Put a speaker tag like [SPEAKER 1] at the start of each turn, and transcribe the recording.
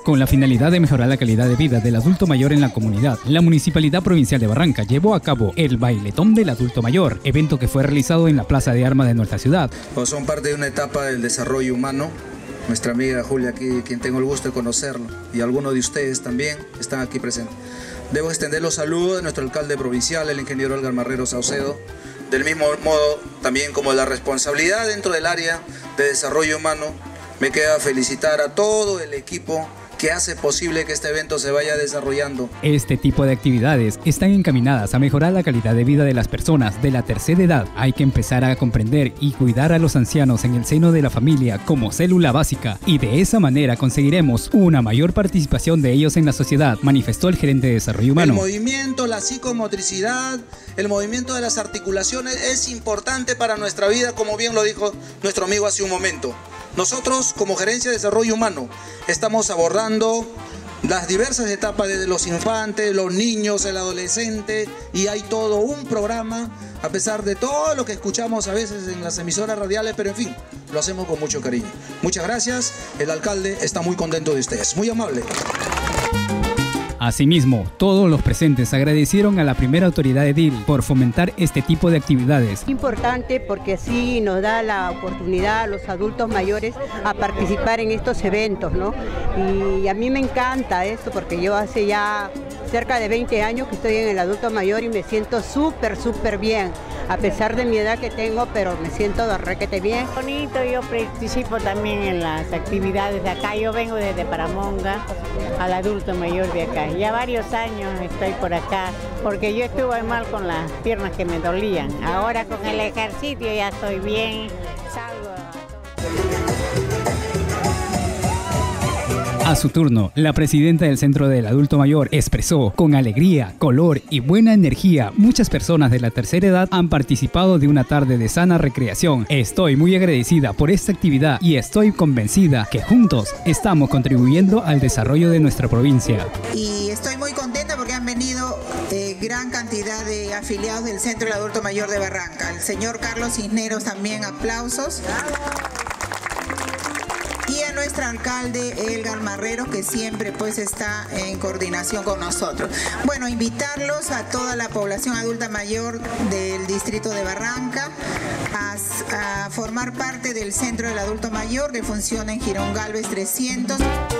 [SPEAKER 1] Con la finalidad de mejorar la calidad de vida del adulto mayor en la comunidad, la Municipalidad Provincial de Barranca llevó a cabo el Bailetón del Adulto Mayor, evento que fue realizado en la Plaza de Armas de nuestra ciudad.
[SPEAKER 2] Son parte de una etapa del desarrollo humano. Nuestra amiga Julia aquí, quien tengo el gusto de conocerlo, y algunos de ustedes también están aquí presentes. Debo extender los saludos de nuestro alcalde provincial, el ingeniero Edgar Marrero Saucedo. Del mismo modo, también como la responsabilidad dentro del área de desarrollo humano, me queda felicitar a todo el equipo que hace posible que este evento se vaya desarrollando.
[SPEAKER 1] Este tipo de actividades están encaminadas a mejorar la calidad de vida de las personas de la tercera edad. Hay que empezar a comprender y cuidar a los ancianos en el seno de la familia como célula básica, y de esa manera conseguiremos una mayor participación de ellos en la sociedad, manifestó el gerente de desarrollo humano.
[SPEAKER 2] El movimiento, la psicomotricidad, el movimiento de las articulaciones es importante para nuestra vida, como bien lo dijo nuestro amigo hace un momento. Nosotros, como Gerencia de Desarrollo Humano, estamos abordando las diversas etapas desde los infantes, los niños, el adolescente, y hay todo un programa, a pesar de todo lo que escuchamos a veces en las emisoras radiales, pero en fin, lo hacemos con mucho cariño. Muchas gracias, el alcalde está muy contento de ustedes, muy amable.
[SPEAKER 1] Asimismo, todos los presentes agradecieron a la primera autoridad edil por fomentar este tipo de actividades.
[SPEAKER 3] Importante porque así nos da la oportunidad a los adultos mayores a participar en estos eventos, ¿no? Y a mí me encanta esto porque yo hace ya cerca de 20 años que estoy en el adulto mayor y me siento súper bien, a pesar de mi edad que tengo, pero me siento de requete bien.
[SPEAKER 4] Bonito, yo participo también en las actividades de acá. Yo vengo desde Paramonga al adulto mayor de acá. Ya varios años estoy por acá porque yo estuve mal con las piernas que me dolían. Ahora con el ejercicio ya estoy bien, salgo.
[SPEAKER 1] A su turno, la presidenta del Centro del Adulto Mayor expresó: con alegría, color y buena energía, muchas personas de la tercera edad han participado de una tarde de sana recreación. Estoy muy agradecida por esta actividad y estoy convencida que juntos estamos contribuyendo al desarrollo de nuestra provincia.
[SPEAKER 5] Y estoy muy contenta porque han venido gran cantidad de afiliados del Centro del Adulto Mayor de Barranca. El señor Carlos Cisneros también, aplausos. Y a nuestro alcalde Edgar Marrero, que siempre pues está en coordinación con nosotros. Bueno, invitarlos a toda la población adulta mayor del distrito de Barranca a formar parte del Centro del Adulto Mayor que funciona en Girón Galvez 300.